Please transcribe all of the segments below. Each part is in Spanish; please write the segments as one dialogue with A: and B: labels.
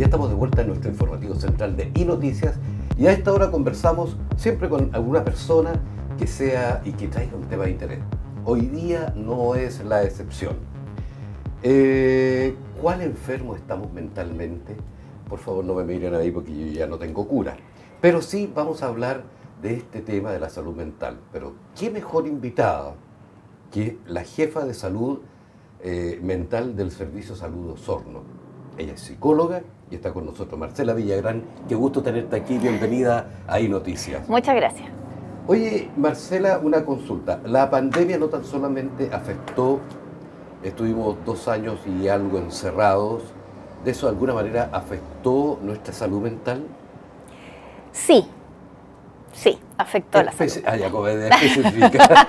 A: ya estamos de vuelta en nuestro informativo central de iNoticias y a esta hora conversamos siempre con alguna persona que sea y que traiga un tema de interés. Hoy día no es la excepción. ¿Cuál enfermo estamos mentalmente? Por favor, no me miren ahí porque yo ya no tengo cura. Pero sí vamos a hablar de este tema de la salud mental. Pero qué mejor invitada que la jefa de salud mental del Servicio Salud Osorno. Ella es psicóloga y está con nosotros Marcela Villagrán. Qué gusto tenerte aquí. Bienvenida a iNoticias.
B: Muchas gracias.
A: Oye, Marcela, una consulta. La pandemia no tan solamente afectó, estuvimos 2 años y algo encerrados, ¿de eso de alguna manera afectó nuestra salud mental?
B: Sí, afectó la salud.
A: Ah, ya, como específica.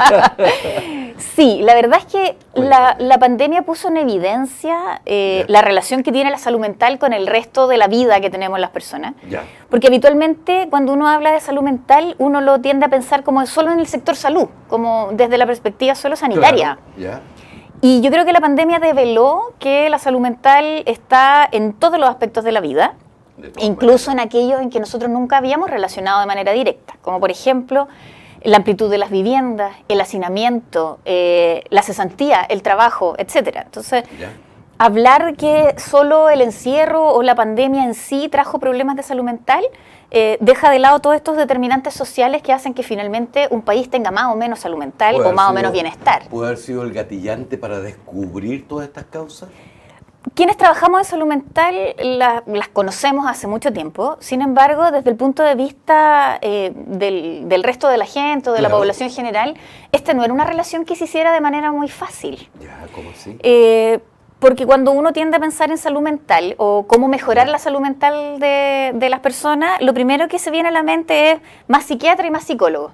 B: Sí, la verdad es que la pandemia puso en evidencia la relación que tiene la salud mental con el resto de la vida que tenemos las personas.
A: Ya.
B: Porque habitualmente cuando uno habla de salud mental, uno lo tiende a pensar como solo en el sector salud, como desde la perspectiva solo sanitaria.
A: Claro, ya.
B: Y yo creo que la pandemia develó que la salud mental está en todos los aspectos de la vida, incluso en aquellos en que nosotros nunca habíamos relacionado de manera directa, como por ejemplo la amplitud de las viviendas, el hacinamiento, la cesantía, el trabajo, etcétera. Entonces, hablar que solo el encierro o la pandemia en sí trajo problemas de salud mental deja de lado todos estos determinantes sociales que hacen que finalmente un país tenga más o menos salud mental o más o menos bienestar.
A: ¿Puede haber sido el gatillante para descubrir todas estas causas?
B: Quienes trabajamos en salud mental las conocemos hace mucho tiempo, sin embargo, desde el punto de vista del resto de la gente o de la población general, esta no era una relación que se hiciera de manera muy fácil.
A: Ya, ¿cómo así?
B: Porque cuando uno tiende a pensar en salud mental o cómo mejorar la salud mental de las personas, lo primero que se viene a la mente es más psiquiatra y más psicólogo.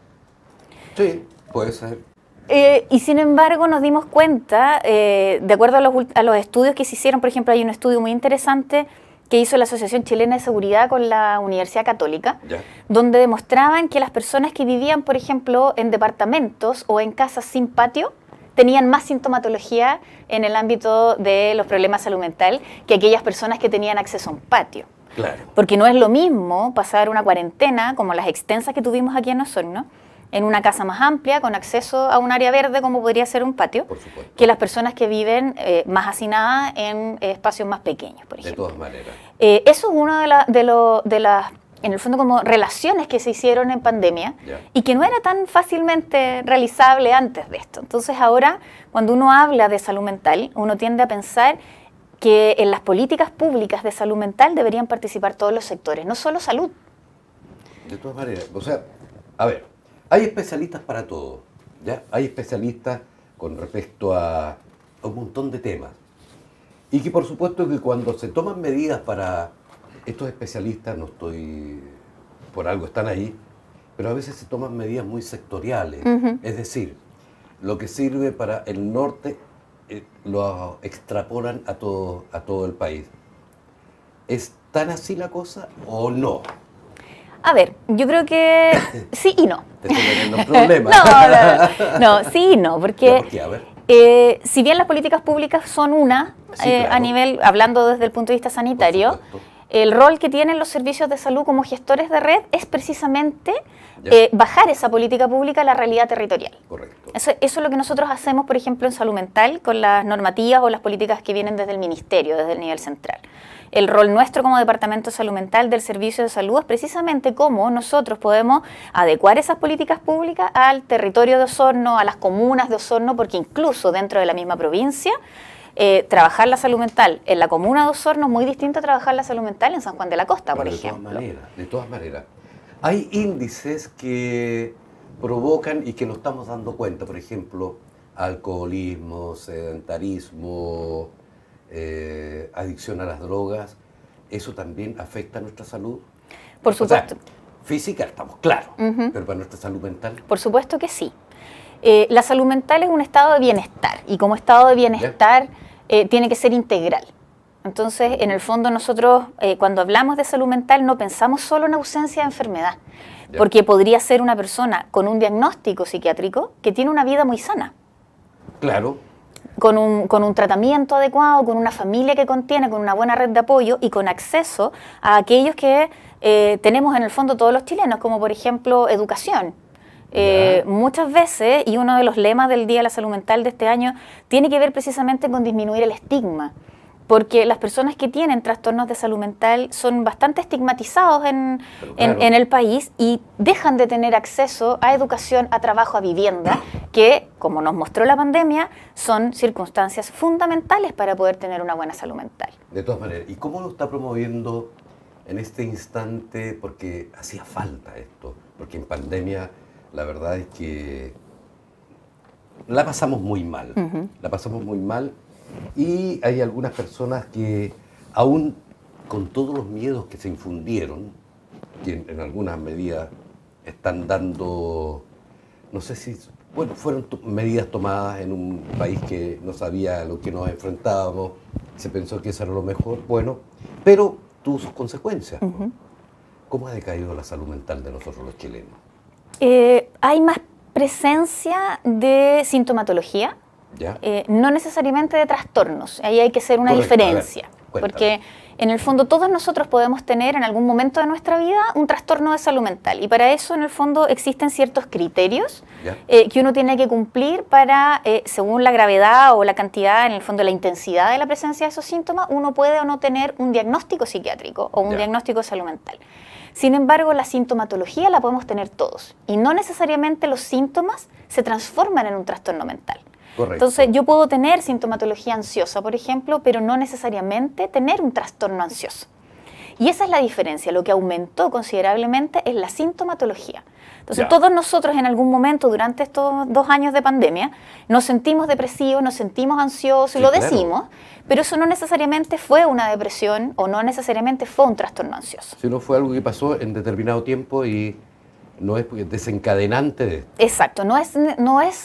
A: Sí, puede ser.
B: Y sin embargo nos dimos cuenta, de acuerdo a los estudios que se hicieron, por ejemplo hay un estudio muy interesante que hizo la Asociación Chilena de Seguridad con la Universidad Católica, donde demostraban que las personas que vivían, por ejemplo, en departamentos o en casas sin patio, tenían más sintomatología en el ámbito de los problemas de salud mental que aquellas personas que tenían acceso a un patio.
A: Claro.
B: Porque no es lo mismo pasar una cuarentena, como las extensas que tuvimos aquí en Osorno, en una casa más amplia, con acceso a un área verde, como podría ser un patio, que las personas que viven más hacinadas en espacios más pequeños, por ejemplo.
A: De todas maneras.
B: Eso es una de las, en el fondo, como relaciones que se hicieron en pandemia y que no era tan fácilmente realizable antes de esto. Entonces ahora, cuando uno habla de salud mental, uno tiende a pensar que en las políticas públicas de salud mental deberían participar todos los sectores, no solo salud.
A: De todas maneras, o sea, a ver, hay especialistas para todo, ¿ya? Hay especialistas con respecto a un montón de temas. Y que por supuesto que cuando se toman medidas para estos especialistas, no estoy, por algo están ahí, pero a veces se toman medidas muy sectoriales. Es decir, lo que sirve para el norte lo extrapolan a todo el país. ¿Es tan así la cosa o no?
B: A ver, yo creo que sí y no.
A: Te estoy metiendo problemas.
B: No, sí y no, porque
A: ¿Por qué? A ver.
B: si bien las políticas públicas son a nivel, hablando desde el punto de vista sanitario, el rol que tienen los servicios de salud como gestores de red es precisamente bajar esa política pública a la realidad territorial.
A: Correcto.
B: Eso es lo que nosotros hacemos, por ejemplo, en salud mental, con las normativas o las políticas que vienen desde el ministerio, desde el nivel central. El rol nuestro como Departamento de Salud Mental del Servicio de Salud es precisamente cómo nosotros podemos adecuar esas políticas públicas al territorio de Osorno, a las comunas de Osorno, porque incluso dentro de la misma provincia, trabajar la salud mental en la comuna de Osorno es muy distinto a trabajar la salud mental en San Juan de la Costa, por ejemplo.
A: De todas maneras. Hay índices que provocan y que nos estamos dando cuenta, por ejemplo, alcoholismo, sedentarismo, adicción a las drogas, ¿eso también afecta a nuestra salud?
B: Por supuesto.
A: O sea, física estamos claros, pero para nuestra salud mental.
B: Por supuesto que sí. La salud mental es un estado de bienestar y como estado de bienestar tiene que ser integral. Entonces, en el fondo nosotros cuando hablamos de salud mental no pensamos solo en ausencia de enfermedad, porque podría ser una persona con un diagnóstico psiquiátrico que tiene una vida muy sana.
A: Claro.
B: con un tratamiento adecuado, con una familia que contiene, con una buena red de apoyo y con acceso a aquellos que tenemos en el fondo todos los chilenos, como por ejemplo educación. Muchas veces, y uno de los lemas del Día de la Salud Mental de este año tiene que ver precisamente con disminuir el estigma, porque las personas que tienen trastornos de salud mental son bastante estigmatizados en el país y dejan de tener acceso a educación, a trabajo, a vivienda, que, como nos mostró la pandemia, son circunstancias fundamentales para poder tener una buena salud mental.
A: De todas maneras, ¿y cómo lo está promoviendo en este instante? Porque hacía falta esto, porque en pandemia la verdad es que la pasamos muy mal, la pasamos muy mal. Y hay algunas personas que, aún con todos los miedos que se infundieron, que en algunas medidas están dando, no sé si, bueno, fueron medidas tomadas en un país que no sabía a lo que nos enfrentábamos, se pensó que eso era lo mejor, bueno, pero tuvo sus consecuencias. ¿Cómo ha decaído la salud mental de nosotros los chilenos?
B: Hay más presencia de sintomatología. No necesariamente de trastornos, ahí hay que hacer una diferencia, porque en el fondo todos nosotros podemos tener en algún momento de nuestra vida un trastorno de salud mental y para eso en el fondo existen ciertos criterios que uno tiene que cumplir para, según la gravedad o la cantidad, en el fondo la intensidad de la presencia de esos síntomas, uno puede o no tener un diagnóstico psiquiátrico o un diagnóstico de salud mental. Sin embargo, la sintomatología la podemos tener todos y no necesariamente los síntomas se transforman en un trastorno mental.
A: Correcto.
B: Entonces, yo puedo tener sintomatología ansiosa, por ejemplo, pero no necesariamente tener un trastorno ansioso. Y esa es la diferencia. Lo que aumentó considerablemente es la sintomatología. Entonces, todos nosotros en algún momento durante estos 2 años de pandemia nos sentimos depresivos, nos sentimos ansiosos y lo decimos, pero eso no necesariamente fue una depresión o no necesariamente fue un trastorno ansioso.
A: Sino fue algo que pasó en determinado tiempo y no es desencadenante de...
B: Exacto, no es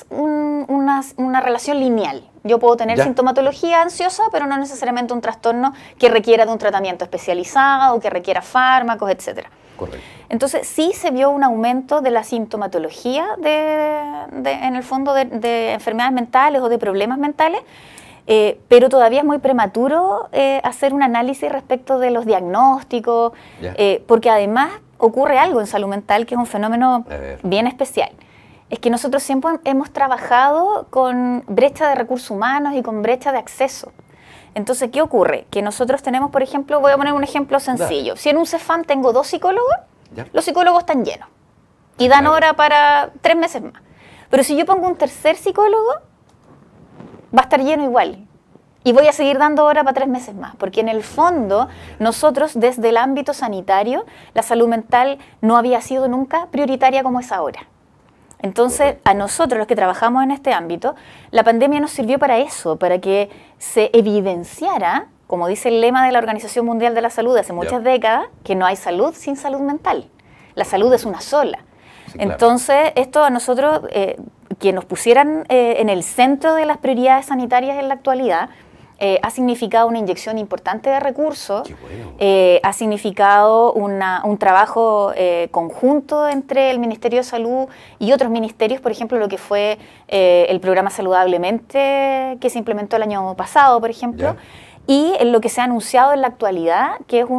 B: una relación lineal. Yo puedo tener sintomatología ansiosa, pero no necesariamente un trastorno que requiera de un tratamiento especializado, que requiera fármacos, etc.
A: Correcto.
B: Entonces, sí se vio un aumento de la sintomatología en el fondo de enfermedades mentales o de problemas mentales, pero todavía es muy prematuro hacer un análisis respecto de los diagnósticos, porque además ocurre algo en salud mental que es un fenómeno bien especial. Es que nosotros siempre hemos trabajado con brecha de recursos humanos y con brecha de acceso. Entonces, ¿qué ocurre? Que nosotros tenemos, por ejemplo, voy a poner un ejemplo sencillo. Si en un CEFAM tengo 2 psicólogos, los psicólogos están llenos y dan hora para 3 meses más. Pero si yo pongo un tercer psicólogo, va a estar lleno igual. Y voy a seguir dando hora para 3 meses más, porque en el fondo nosotros desde el ámbito sanitario la salud mental no había sido nunca prioritaria como es ahora. Entonces a nosotros los que trabajamos en este ámbito, la pandemia nos sirvió para eso, para que se evidenciara, como dice el lema de la Organización Mundial de la Salud de hace muchas décadas, que no hay salud sin salud mental. La salud es una sola. Sí, entonces esto a nosotros, que nos pusieran en el centro de las prioridades sanitarias en la actualidad, ha significado una inyección importante de recursos, ha significado un trabajo conjunto entre el Ministerio de Salud y otros ministerios, por ejemplo, lo que fue el programa Saludablemente que se implementó el año pasado, por ejemplo, y lo que se ha anunciado en la actualidad, que es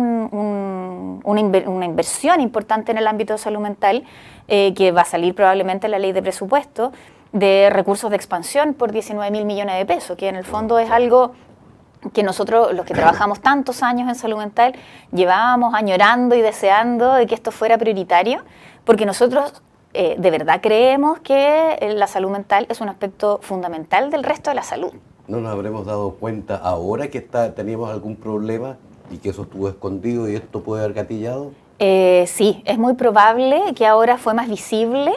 B: una inversión importante en el ámbito de salud mental, que va a salir probablemente en la ley de presupuesto, de recursos de expansión por 19.000 millones de pesos, que en el fondo es algo que nosotros, los que trabajamos tantos años en salud mental, llevábamos añorando y deseando de que esto fuera prioritario, porque nosotros de verdad creemos que la salud mental es un aspecto fundamental del resto de la salud.
A: ¿No nos habremos dado cuenta ahora que teníamos algún problema y que eso estuvo escondido y esto puede haber gatillado?
B: Sí, es muy probable que ahora fue más visible.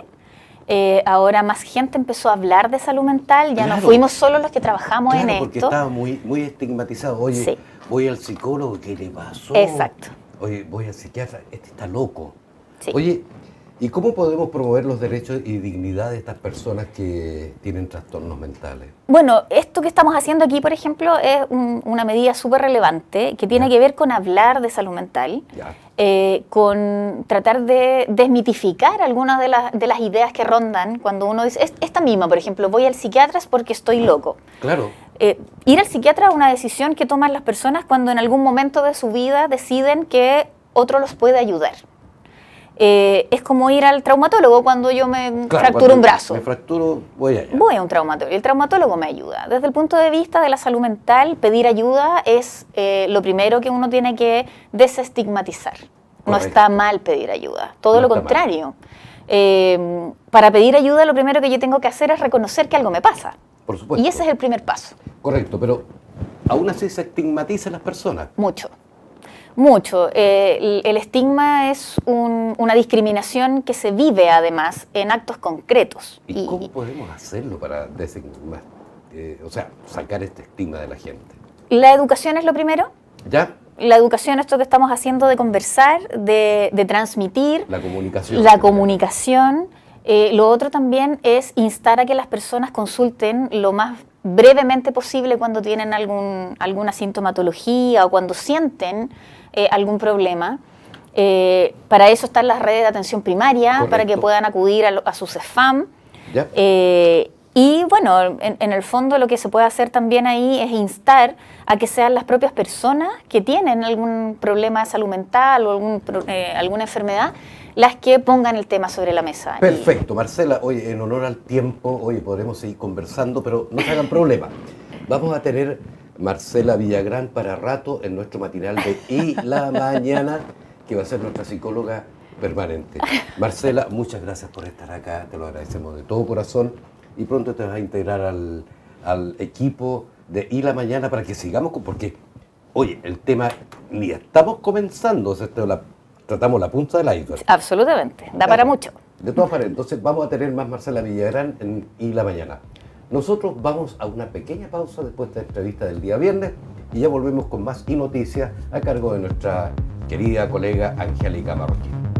B: Ahora más gente empezó a hablar de salud mental, ya no fuimos solo los que trabajamos en esto.
A: Porque estaba muy estigmatizado. Oye, voy al psicólogo, ¿qué le pasó?
B: Exacto.
A: Oye, voy al psiquiatra, este está loco.
B: Sí.
A: Oye, ¿Y cómo podemos promover los derechos y dignidad de estas personas que tienen trastornos mentales?
B: Bueno, esto que estamos haciendo aquí, por ejemplo, es una medida súper relevante que tiene que ver con hablar de salud mental, con tratar de desmitificar algunas de las ideas que rondan cuando uno dice, esta misma, por ejemplo, voy al psiquiatra es porque estoy loco.
A: Claro.
B: Ir al psiquiatra es una decisión que toman las personas cuando en algún momento de su vida deciden que otro los puede ayudar. Es como ir al traumatólogo cuando yo me fracturo un brazo.
A: Me fracturo, voy allá.
B: Voy a un traumatólogo. El traumatólogo me ayuda. Desde el punto de vista de la salud mental, pedir ayuda es lo primero que uno tiene que desestigmatizar. No está mal pedir ayuda, todo lo contrario. Para pedir ayuda lo primero que yo tengo que hacer es reconocer que algo me pasa.
A: Por supuesto.
B: Y ese es el primer paso.
A: Correcto, pero aún así se estigmatiza a las personas.
B: Mucho. Mucho. El estigma es una discriminación que se vive además en actos concretos.
A: ¿Y cómo podemos hacerlo para sacar este estigma de la gente?
B: La educación es lo primero.
A: ¿Ya?
B: La educación, esto que estamos haciendo de conversar, de transmitir.
A: La comunicación.
B: La comunicación. Lo otro también es instar a que las personas consulten lo más brevemente posible cuando tienen alguna sintomatología o cuando sienten algún problema. Para eso están las redes de atención primaria. Correcto. Para que puedan acudir a sus CEFAM. Y bueno, en el fondo lo que se puede hacer también ahí es instar a que sean las propias personas que tienen algún problema de salud mental o alguna enfermedad las que pongan el tema sobre la mesa.
A: Perfecto, Marcela, oye, en honor al tiempo, oye, podremos seguir conversando, pero no se hagan problema. Vamos a tener Marcela Villagrán para rato en nuestro matinal de Y la Mañana, que va a ser nuestra psicóloga permanente. Marcela, muchas gracias por estar acá, te lo agradecemos de todo corazón y pronto te vas a integrar al equipo de Y la Mañana para que sigamos porque, oye, el tema ni estamos comenzando, o sea, tratamos la punta del iceberg.
B: Absolutamente, da para mucho.
A: De todas maneras, entonces vamos a tener más Marcela Villagrán en Y la Mañana. Nosotros vamos a una pequeña pausa después de esta entrevista del día viernes y ya volvemos con más Y Noticias a cargo de nuestra querida colega Angélica Marroquín.